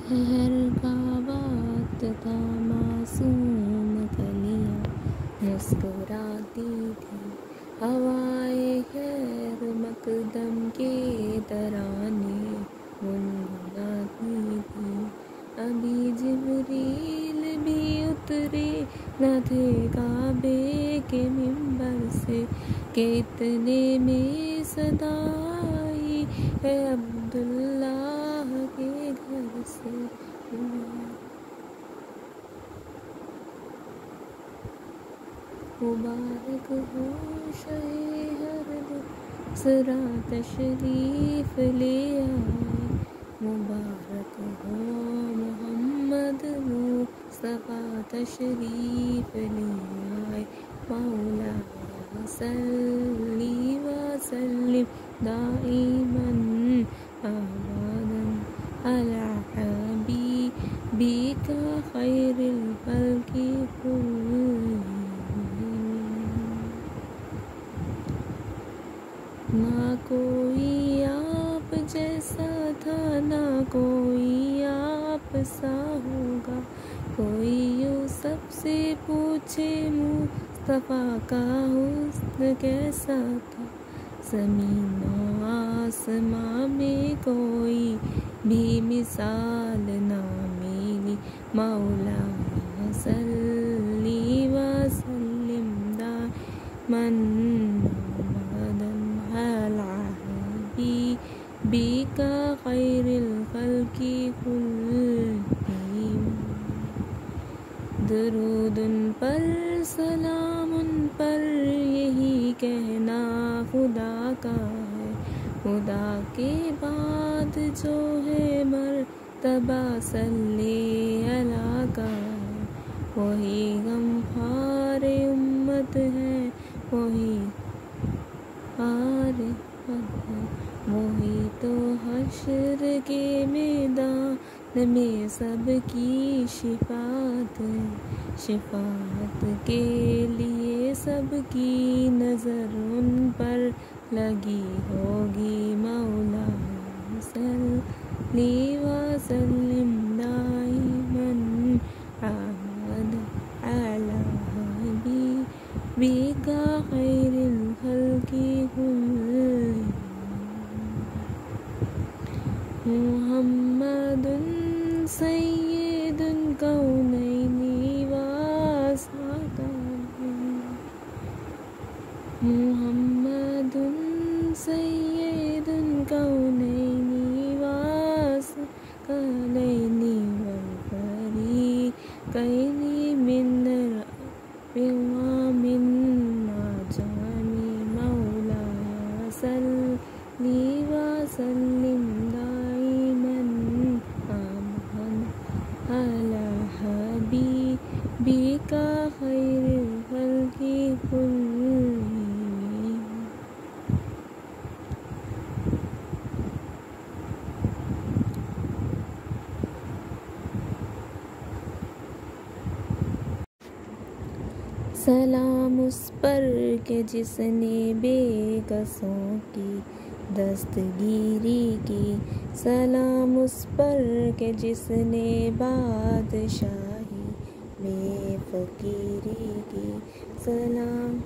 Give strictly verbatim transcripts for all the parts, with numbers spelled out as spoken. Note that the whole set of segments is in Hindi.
शहर का वक्त था, मासूम कलियां मुस्कुराती थी, हवाए खैर मकदम के तराने गुनगुनाती थी। अभी जिब्रील भी उतरे न थे काबे के मिंबर से, कि इतने में सदा आई है अब्दुल्लाह के घर से। मुबारक हो शहे हर दूसरा तशरीफ ले आए, मुबारक हो मोहम्मद मुस्तफ़ा तशरीफ ले आए। मौला सल्ली व सल्लिम दाइमन अबदन अला हबीबिका खैरिल खल्क़ि कुल्लिहिम। ना कोई आप जैसा था, ना कोई आप सा होगा, कोई यूसुफ से पूछे मुस्तफ़ा का हुस्न कैसा था। ज़मीन व आसमां में कोई भी मिसाल ना मिली, मौला सल्ली व सल्लिम दाइमन अबदन अला हबीबिका खैरिल खल्क़ि कुल्लिहिम। दरूद उन पर सलाम उन पर, यही कहना खुदा का है। खुदा के बाद जो है मर्तबा सल्ले अला का है, वही गमखार उम्मत है, वही हार है, वही तो हश्र के मैदान में सबकी शिफात है। शिफात के लिए सबकी नज़र उन पर लगी होगी, मौला सल्ली व सल्लिम दाइमन अबदन अला हबीबिका खैरिल खल्क़ि कुल्लिहिम। मुहम्मदुन सय्यिदुल कौनैनि व सक़लैनि, मुहम्मदुन सय्यिदुल कौनैनि व सक़लैनि वल फ़रीक़ैनि मिन रब्बिन व मिन अजमी। मौला सल्ली व सल्लिम दाइमन अबदन अला हबीबिका खैरिल खल्क़ि कुल्लिहिम। सलाम उस पर के जिसने बेकसों की दस्तगीरी की, सलाम उस पर के जिसने बादशाही बेफ़कीरी की। सलाम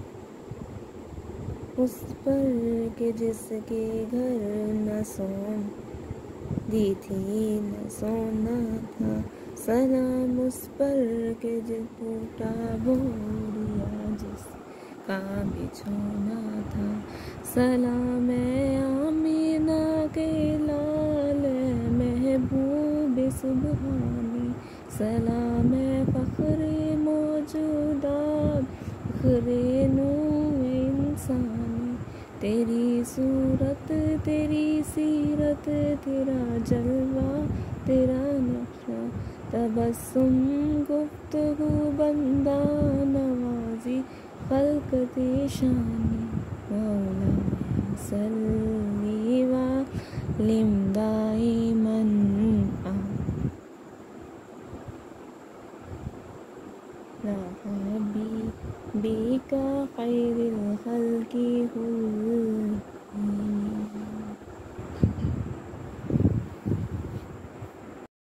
उस पर के जिसके घर न सोन दी थी न सोना था, सलाम उस पर के जिस टूटा बोरिया जिसका बिछोना था। सलाम ए आमीना के लाल महबूब सुबहानी, सलाम ए फ़ख्रे मौजूदात फ़ख्रे नूए इंसानी। तेरी सूरत तेरी सीरत तेरा जलवा तेरा नक्शा, तबस्सुम गुफ्तगू बंदा नवाज़ी खल्क़ शानी। मौला सल्ली व सल्लिम दाइमन